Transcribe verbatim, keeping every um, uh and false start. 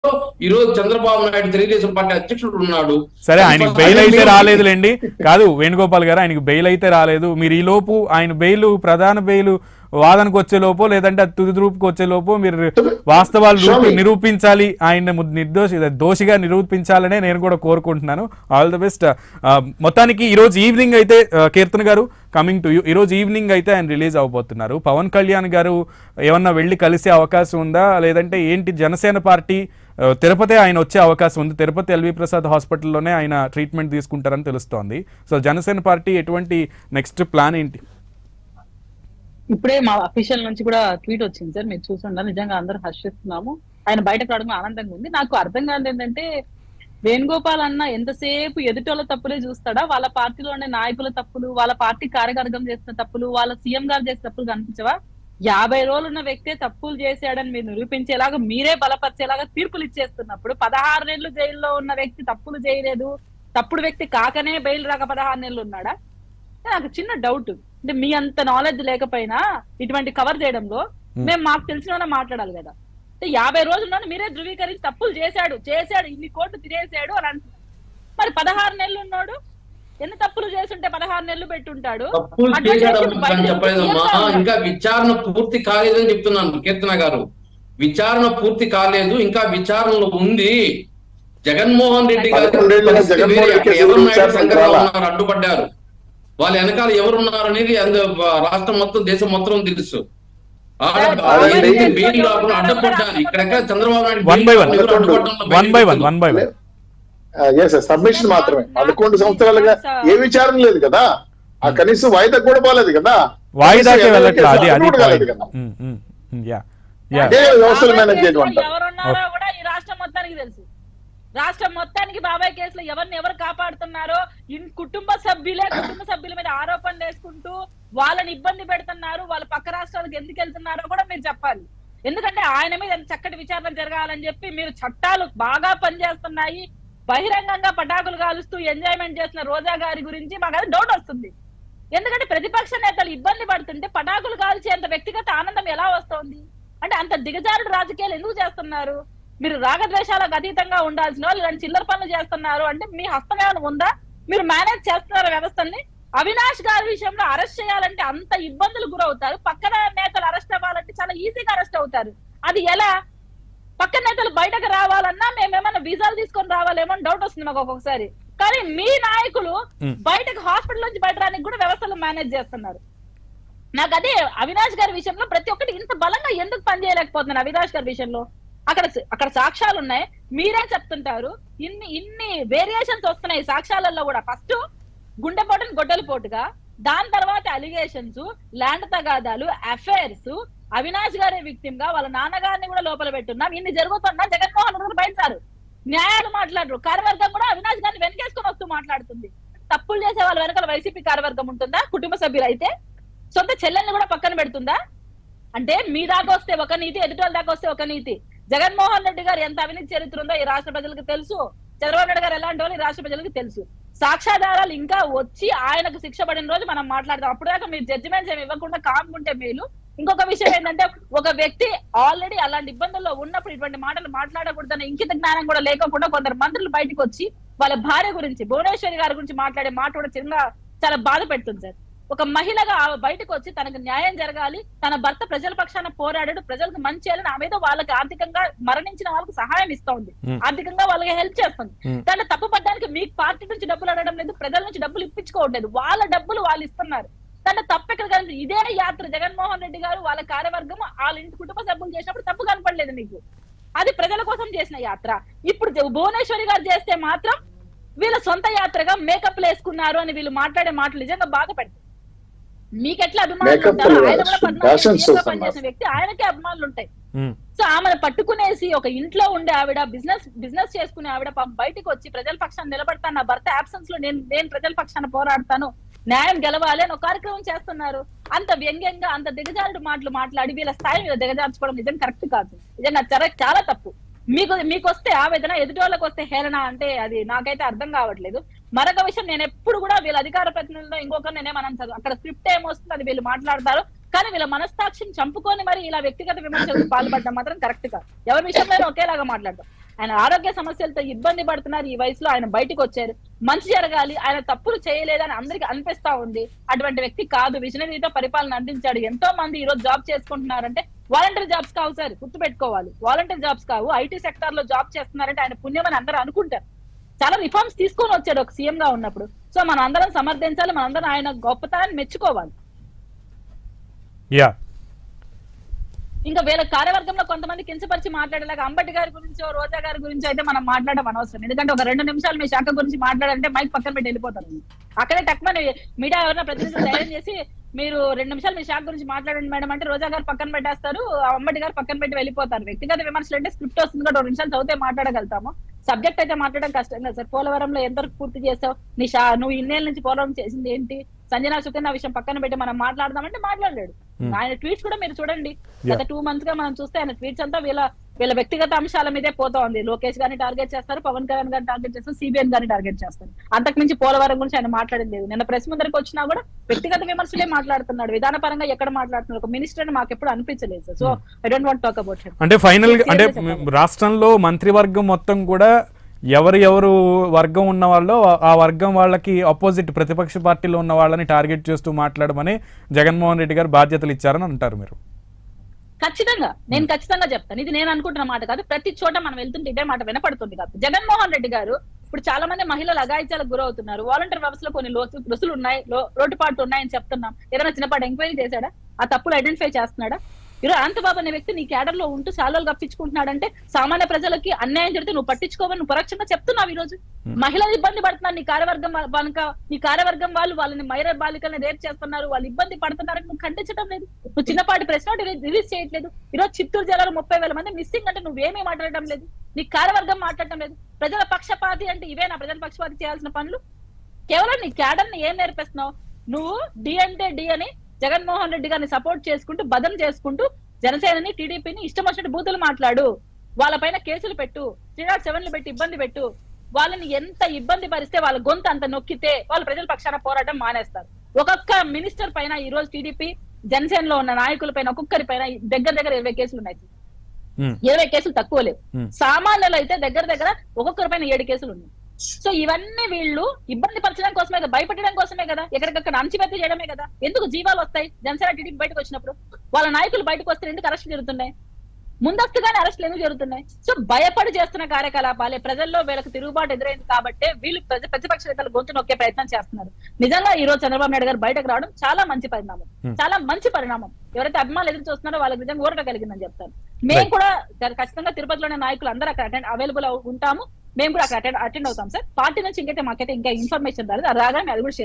ఈ రోజు చంద్రబాబు నాయుడు తెలుగుదేశం పార్టీ అధ్యక్షుడు ఉన్నాడు. సరే, ఆయనకి బెయిల్ అయితే రాలేదులేండి. కాదు వేణుగోపాల్ గారు, ఆయనకి బెయిల్ అయితే రాలేదు. మీరు ఈ లోపు ఆయన బెయిల్ ప్రధాన బెయిల్ వాదనకు వచ్చే లోపో లేదంటే తుది రూపుకి వచ్చే లోపో మీరు వాస్తవాలు నిరూపించాలి, ఆయన నిర్దోషి దోషిగా నిరూపించాలనే నేను కూడా కోరుకుంటున్నాను. All the best. మొత్తానికి ఈ రోజు ఈవినింగ్ అయితే కీర్తన్ గారు కమింగ్ టు యూ, ఈ రోజు ఈవినింగ్ అయితే ఆయన రిలీజ్ అవబోతున్నారు. పవన్ కళ్యాణ్ గారు ఏమన్నా వెళ్ళి కలిసే అవకాశం ఉందా, లేదంటే ఏంటి? జనసేన పార్టీ తిరుపతి ఆయన వచ్చే అవకాశం ఉంది. తిరుపతి ఎల్వి ప్రసాద్ హాస్పిటల్లోనే ఆయన ట్రీట్మెంట్ తీసుకుంటారని తెలుస్తోంది. సో జనసేన పార్టీ ఎటువంటి నెక్స్ట్ ప్లాన్ ఏంటి? ఇప్పుడే మా అఫీషియల్ నుంచి కూడా ట్వీట్ వచ్చింది సార్, మీరు చూసుండాలి. నిజంగా అందరూ హర్షిస్తున్నాము, ఆయన బయటకు రావడం ఆనందంగా ఉంది. నాకు అర్థం కాదు ఏంటంటే, వేణుగోపాల్ అన్న ఎంతసేపు ఎదుటోళ్ళ తప్పులే చూస్తాడా? వాళ్ళ పార్టీలో ఉండే నాయకుల తప్పులు, వాళ్ళ పార్టీ కార్యవర్గం చేసిన తప్పులు, వాళ్ళ సీఎం గారు చేసిన తప్పులు కనిపించవా? యాభై రోజులు ఉన్న వ్యక్తే తప్పులు చేశాడని మీరు నిరూపించేలాగా, మీరే బలపరిచేలాగా తీర్పులు ఇచ్చేస్తున్నప్పుడు, పదహారు నెలలు జైల్లో ఉన్న వ్యక్తి తప్పులు చేయలేదు, తప్పుడు వ్యక్తి కాకనే బెయిల్ రాక పదహారు నెలలు ఉన్నాడా? నాకు చిన్న డౌట్. అంటే మీ అంత నాలెడ్జ్ లేకపోయినా ఇటువంటి కవర్ చేయడంలో మేము మాకు తెలిసిన మాట్లాడాలి కదా. అంటే యాభై రోజుల్లో మీరే ధృవీకరించి తప్పులు చేశాడు చేశాడు ఇన్ని కోట్లు తినేసాడు అని అంటున్నారు. మరి పదహారు నెలలు ఉన్నాడు, ఎన్ని తప్పులు చేస్తుంటే పదహారు నెలలు పెట్టుంటాడు. ఇంకా విచారణ పూర్తి కాలేదని చెప్తున్నాను కీర్తన గారు. విచారణ పూర్తి కాలేదు, ఇంకా విచారణలో ఉంది. జగన్మోహన్ రెడ్డి గారు ఎవరు అడ్డుపడ్డారు, వాళ్ళ వెనకాల ఎవరున్నారు అనేది రాష్ట్రం మొత్తం దేశం మొత్తం తెలుసు. అడ్డపడ్డారు ఇక్కడ చంద్రబాబు నాయుడు సబ్మిషన్ మాత్రమే. పదకొండు సంవత్సరాలుగా ఏ విచారణ లేదు కదా, ఆ కనీసం వాయిదా కూడా పోలేదు కదా, వాయిదాకే వెళ్ళట్లేదు. వ్యవస్థలు మేనేజ్ చేయడం ఎవరున్నారో కూడా ఈ రాష్ట్రం మొత్తానికి తెలుసు. రాష్ట్రం మొత్తానికి బాబాయ్ కేసులో ఎవరిని ఎవరు కాపాడుతున్నారో, కుటుంబ సభ్యులే కుటుంబ సభ్యుల మీద ఆరోపణలు వేసుకుంటూ వాళ్ళని ఇబ్బంది పెడుతున్నారు, వాళ్ళ పక్క రాష్ట్రాలకు ఎందుకు వెళ్తున్నారో కూడా మీరు చెప్పాలి. ఎందుకంటే ఆయన మీద చక్కటి విచారణ జరగాలని చెప్పి మీరు చట్టాలు బాగా పనిచేస్తున్నాయి, బహిరంగంగా పటాకులు కాలుస్తూ ఎంజాయ్మెంట్ చేసిన రోజా గారి గురించి మాకు అది డౌట్ వస్తుంది. ఎందుకంటే ప్రతిపక్ష నేతలు ఇబ్బంది పడుతుంటే పటాకులు కాల్చేంత వ్యక్తిగత ఆనందం ఎలా వస్తుంది? అంటే అంత దిగజారుడు రాజకీయాలు ఎందుకు చేస్తున్నారు? మీరు రాగద్వేషాలకు అతీతంగా ఉండాల్సిన వాళ్ళు ఇలాంటి చిల్లర పనులు చేస్తున్నారు అంటే మీ హస్తం ఏమైనా ఉందా? మీరు మేనేజ్ చేస్తున్నారు వ్యవస్థల్ని. అవినాష్ గారి విషయంలో అరెస్ట్ చేయాలంటే అంత ఇబ్బందులు గురవుతారు, పక్కన నేతలు అరెస్ట్ అవ్వాలంటే చాలా ఈజీగా అరెస్ట్ అవుతారు. అది ఎలా? పక్క నేతలు బయటకు రావాలన్నా మేమేమన్నా వీసాలు తీసుకొని రావాలేమో అని డౌట్ వస్తుంది మాకు ఒక్కొక్కసారి. కానీ మీ నాయకులు బయటకు హాస్పిటల్ నుంచి బయట రానికి కూడా వ్యవస్థలు మేనేజ్ చేస్తున్నారు. నాకు అదే అవినాష్ గారి విషయంలో ప్రతి ఒక్కటి ఇంత బలంగా ఎందుకు పనిచేయలేకపోతున్నారు? అవినాష్ గారి విషయంలో అక్కడ అక్కడ సాక్ష్యాలు ఉన్నాయి, మీరే చెప్తుంటారు. ఇన్ని ఇన్ని వేరియేషన్స్ వస్తున్నాయి సాక్ష్యాలలో కూడా. ఫస్ట్ గుండెపోటుని గొడ్డలి పోటుగా, దాని తర్వాత అలిగేషన్స్, ల్యాండ్ తగాదాలు, అఫైర్స్, అవినాష్ గారి విక్టిమ్ గా వాళ్ళ నాన్నగారిని కూడా లోపల పెట్టున్నాం. ఇన్ని జరుగుతున్నా జగన్మోహన్ రెడ్డి బయటారు, న్యాయాలు మాట్లాడరు. కార్యవర్గం కూడా అవినాష్ గారిని వెనకేసుకొని వస్తూ మాట్లాడుతుంది. తప్పులు చేసే వాళ్ళ వెనకాల వైసీపీ కార్యవర్గం ఉంటుందా? కుటుంబ సభ్యులు అయితే సొంత చెల్లెల్ని కూడా పక్కన పెడుతుందా? అంటే మీ దాకా వస్తే ఒక నీతి, ఎదుటి వాళ్ళ దాకా వస్తే ఒక నీతి. జగన్మోహన్ రెడ్డి గారు ఎంత అవినీతి చరిత్ర ఉందో ఈ రాష్ట్ర ప్రజలకు తెలుసు, చంద్రబాబు నాయుడు గారు ఎలాంటి వాళ్ళు ఈ రాష్ట్ర ప్రజలకు తెలుసు. సాక్ష్యాధారాలు ఇంకా వచ్చి ఆయనకు శిక్ష పడిన రోజు మనం మాట్లాడదాం. అప్పుడు దాకా మీరు జడ్జిమెంట్స్ ఏమి ఇవ్వకుండా కామ్కుంటే మేలు. ఇంకొక విషయం ఏంటంటే, ఒక వ్యక్తి ఆల్రెడీ అలాంటి ఇబ్బందుల్లో ఉన్నప్పుడు ఇటువంటి మాటలు మాట్లాడకూడదన్న ఇంకిత జ్ఞానం కూడా లేకుండా కొందరు మంత్రులు బయటకు వచ్చి వాళ్ళ భార్య గురించి, భువనేశ్వరి గారి గురించి మాట్లాడే మాట కూడా చిన్న చాలా బాధ పెడుతుంది సార్. ఒక మహిళగా బయటకు వచ్చి తనకు న్యాయం జరగాలి, తన భర్త ప్రజల పక్షాన పోరాడాడు, ప్రజలకు మంచి చేయాలని ఆమెతో వాళ్ళకి ఆర్థికంగా మరణించిన వాళ్ళకి సహాయం ఇస్తా ఉంది, ఆర్థికంగా వాళ్ళకి హెల్ప్ చేస్తుంది. దాంట్లో తప్పు పడ్డానికి మీకు పార్టీ నుంచి డబ్బులు అడగడం లేదు, ప్రజల నుంచి డబ్బులు ఇప్పించుకోవట్లేదు, వాళ్ళ డబ్బులు వాళ్ళు ఇస్తున్నారు. దాంట్లో తప్పు ఎక్కడ కనిపి ఇదే యాత్ర జగన్మోహన్ రెడ్డి గారు వాళ్ళ కార్యవర్గం వాళ్ళ ఇంటి కుటుంబ సభ్యులు చేసినప్పుడు తప్పు కనపడలేదు మీకు. అది ప్రజల కోసం చేసిన యాత్ర. ఇప్పుడు భువనేశ్వరి గారు చేస్తే మాత్రం వీళ్ళ సొంత యాత్రగా మేకప్ వేసుకున్నారు అని వీళ్ళు మాట్లాడే మాటలు నిజంగా బాగా పెడతారు. మీకెట్లా అభిమానులు ఉంటారు? ఆయన కూడా పద్నాలుగు పనిచేసిన వ్యక్తి, ఆయనకే అభిమానులు ఉంటాయి. సో ఆమెను పట్టుకునేసి ఒక ఇంట్లో ఉండే ఆవిడ, బిజినెస్ బిజినెస్ చేసుకునే ఆవిడ బయటకు వచ్చి ప్రజల పక్షాన్ని నిలబడతాను, నా భర్త అబ్సెన్స్ లో నేను నేను ప్రజల పక్షాన పోరాడతాను, న్యాయం గెలవాలి అని ఒక కార్యక్రమం చేస్తున్నారు. అంత వ్యంగ్యంగా అంత దిగజారుడు మాటలు మాట్లాడి వీళ్ళ స్థాయి మీద దిగజార్చుకోవడం నిజం కరెక్ట్ కాదు, నిజంగా చాలా తప్పు. మీకు మీకు వస్తే ఆవేదన, ఎదుటి వాళ్ళకి వస్తే హేళన అంటే అది నాకైతే అర్థం కావట్లేదు. మరొక విషయం, నేను ఎప్పుడు కూడా వీళ్ళ అధికార ప్రతినిధుల్లో ఇంకొకరు నేనేమని చదువు అక్కడ స్క్రిప్ట్ ఏమొస్తుంది అది వీళ్ళు మాట్లాడతారు, కానీ వీళ్ళ మనస్తాక్షిని చంపుకొని మరి ఇలా వ్యక్తిగత విమర్శలకు పాల్పడడం మాత్రం కరెక్ట్ కాదు. ఎవరి విషయంలో ఒకేలాగా మాట్లాడతాం. ఆయన ఆరోగ్య సమస్యలతో ఇబ్బంది పడుతున్నారు. ఈ వయసులో ఆయన బయటకు వచ్చారు, మంచి జరగాలి, ఆయన తప్పులు చేయలేదని అందరికి అనిపిస్తా ఉంది. అటువంటి వ్యక్తి కాదు, విజనరీతో పరిపాలన అందించాడు. ఎంతో మంది ఈ రోజు జాబ్ చేసుకుంటున్నారంటే వాలంటీర్ జాబ్స్ కావు సార్, గుర్తు పెట్టుకోవాలి. వాలంటీర్ జాబ్స్ కావు, ఐటీ సెక్టార్ లో జాబ్ చేస్తున్నారంటే ఆయన పుణ్యం అని అందరూ అనుకుంటారు. చాలా రిఫార్మ్స్ తీసుకొని వచ్చాడు ఒక సీఎం గా ఉన్నప్పుడు. సో మనం అందరం సమర్థించాలి, మనందరం ఆయన గొప్పతనాన్ని మెచ్చుకోవాలి. యా ఇంకా వీళ్ళ కార్యవర్గంలో కొంతమంది కించపరిచి మాట్లాడేలాగా అంబటి గారి గురించో రోజా గారి గురించో అయితే మనం మాట్లాడడం అనవసరం. ఎందుకంటే ఒక రెండు నిమిషాలు మీ శాఖ గురించి మాట్లాడాలంటే మైక్ పక్కన పెట్టి వెళ్ళిపోతారు. అక్కడే టక్మని మీడియా ఎవరైనా ప్రతినిధులు ధైర్యం చేసి మీరు రెండు నిమిషాలు మీ శాఖ గురించి మాట్లాడండి మేడం అంటే రోజా గారు పక్కన పెట్టేస్తారు, అంబటి గారు పక్కన పెట్టి వెళ్ళిపోతారు. వ్యక్తిగత విమర్శలు అంటే స్క్రిప్ట్ వస్తుంది కూడా రెండు నిమిషాలు చదివితే మాట్లాడగలుగుతాము, సబ్జెక్ట్ అయితే మాట్లాడడం కష్టం కదా సార్. పోలవరంలో ఎంతవరకు పూర్తి చేసావు, నీ షా నువ్వు ఇన్నేళ్ళ నుంచి పోలవరం చేసింది ఏంటి, సంజనా సుకన్య విషయం పక్కన పెట్టి మనం మాట్లాడదామంటే మాట్లాడలేడు. ఆయన ట్వీట్స్ కూడా మీరు చూడండి, గత టూ మంత్స్ గా మనం చూస్తే ఆయన ట్వీట్స్ అంతా వీళ్ళ వీళ్ళ వ్యక్తిగత అంశాల మీదే పోతా ఉంది. లోకేష్ గారిని టార్గెట్ చేస్తారు, పవన్ కళ్యాణ్ గారిని టార్గెట్ చేస్తారు, సిబిఎన్ గారిని టార్గెట్ చేస్తారు. అంతకు మించి పోలవరం గురించి ఆయన మాట్లాడింది లేదు. నిన్న ప్రెస్ ముందరికి వచ్చినా కూడా వ్యక్తిగత విమర్శలే మాట్లాడుతున్నాడు, విధానపరంగా ఎక్కడ మాట్లాడుతున్నాడు. ఒక మినిస్టర్ అని మాకు ఎప్పుడు అనిపించలేదు sir. So I don't want talk about him. అంటే ఫైనల్ అంటే రాష్ట్రంలో మంత్రివర్గం మొత్తం కూడా ఎవరు ఎవరు వర్గం ఉన్న వాళ్ళు ఆ వర్గం వాళ్ళకి అపోజిట్ ప్రతిపక్ష పార్టీలో ఉన్న వాళ్ళని టార్గెట్ చేస్తూ మాట్లాడమని జగన్మోహన్ రెడ్డి గారు బాధ్యతలు ఇచ్చారని అంటారు మీరు? ఖచ్చితంగా నేను ఖచ్చితంగా చెప్తాను. ఇది నేను అనుకుంటున్న మాట కాదు, ప్రతి చోట మనం వెళ్తుంటే ఇదే మాట వినపడుతుంది కాదు. జగన్మోహన్ రెడ్డి గారు ఇప్పుడు చాలా మంది మహిళలు అఘాయిత్యాలకు గురవుతున్నారు. వాలంటీర్ వ్యవస్థలో కొన్ని రుసులు ఉన్నాయి, లోటుపాట్లు ఉన్నాయని చెప్తున్నాం. ఏదైనా చిన్నపాటి ఎంక్వైరీ చేశాడా? ఆ తప్పులు ఐడెంటిఫై చేస్తున్నాడా? ఈరోజు అనంతబాబు అనే వ్యక్తి నీ క్యాడర్ లో ఉంటూ శాలలు కప్పించుకుంటున్నాడంటే సామాన్య ప్రజలకి అన్యాయం జరిగితే నువ్వు పట్టించుకోవని నువ్వు పరోక్షంగా చెప్తున్నావు. ఈ రోజు మహిళలు ఇబ్బంది పడుతున్నారు, నీ కార్యవర్గం కనుక నీ కార్యవర్గం వాళ్ళు వాళ్ళని మైనర్ బాలికల్ని రేప్ చేస్తున్నారు, వాళ్ళు ఇబ్బంది పడుతున్నారని నువ్వు ఖండించడం లేదు. నువ్వు చిన్నపాటి ప్రెస్ నోట్ రిలీజ్ చేయట్లేదు. ఈ రోజు చిత్తూరు జిల్లాలో ముప్పై వేల మంది మిస్సింగ్ అంటే నువ్వేమీ మాట్లాడడం లేదు, నీ కార్యవర్గం మాట్లాడటం లేదు. ప్రజల పక్షపాతి అంటే ఇవేనా ప్రజల పక్షపాతి చేయాల్సిన పనులు? కేవలం నీ క్యాడర్ ని ఏం నేర్పిస్తున్నావు నువ్వు? డి అంటే డి అని జగన్మోహన్ రెడ్డి గారిని సపోర్ట్ చేసుకుంటూ బదం చేసుకుంటూ జనసేనని టీడీపీని ఇష్టం వచ్చినట్టు బూతులు మాట్లాడు, వాళ్ళపైన కేసులు పెట్టు, త్రీ నాట్ సెవెన్లు పెట్టి ఇబ్బంది పెట్టు. వాళ్ళని ఎంత ఇబ్బంది పరిస్తే వాళ్ళ గొంతు అంత నొక్కితే వాళ్ళు ప్రజల పక్షాన పోరాటం మానేస్తారు. ఒక్కొక్క మినిస్టర్ పైన ఈ రోజు టీడీపీ జనసేనలో ఉన్న నాయకుల పైన ఒక్కొక్కరి పైన దగ్గర దగ్గర ఇరవై కేసులు ఉన్నాయి. ఇరవై కేసులు తక్కువ లేవు. సామాన్యులు అయితే దగ్గర దగ్గర ఒక్కొక్కరి పైన ఏడు కేసులు ఉన్నాయి. సో ఇవన్నీ వీళ్ళు ఇబ్బంది పరచడం కోసమే కదా, భయపెట్టడం కోసమే కదా, ఎక్కడికక్కడ అణచిపెట్టి చేయడమే కదా. ఎందుకు జీవాలు వస్తాయి జనసేన టీడీపీ బయటకు వచ్చినప్పుడు? వాళ్ళ నాయకులు బయటకు వస్తే ఎందుకు అరెస్టులు జరుగుతున్నాయి? ముందస్తుగానే అరెస్టులు ఎందుకు జరుగుతున్నాయి? సో భయపడి చేస్తున్న కార్యకలాపాలే. ప్రజల్లో వీళ్ళకి తిరుగుబాటు ఎదురైంది కాబట్టి వీళ్ళు ప్రతిపక్ష నేతలు గొంతు నొక్కే ప్రయత్నం చేస్తున్నారు. నిజంగా ఈ రోజు చంద్రబాబు నాయుడు గారు బయటకు రావడం చాలా మంచి పరిణామం, చాలా మంచి పరిణామం. ఎవరైతే అభిమానులు ఎదురు చూస్తున్నారో వాళ్ళకి నిజంగా ఊరట కలిగిందని చెప్తాను. మేము కూడా ఖచ్చితంగా తిరుపతిలోని నాయకులు అందరూ అక్కడ అటెండ్ అవైలబుల్ ఉంటాము. మేము కూడా అక్కడ అటెండ్ అటెండ్ అవుతాం సార్. పార్టీ నుంచి ఇంకైతే మాకైతే ఇంకా ఇన్ఫర్మేషన్ రాలేదు, అది రాగానే అది కూడా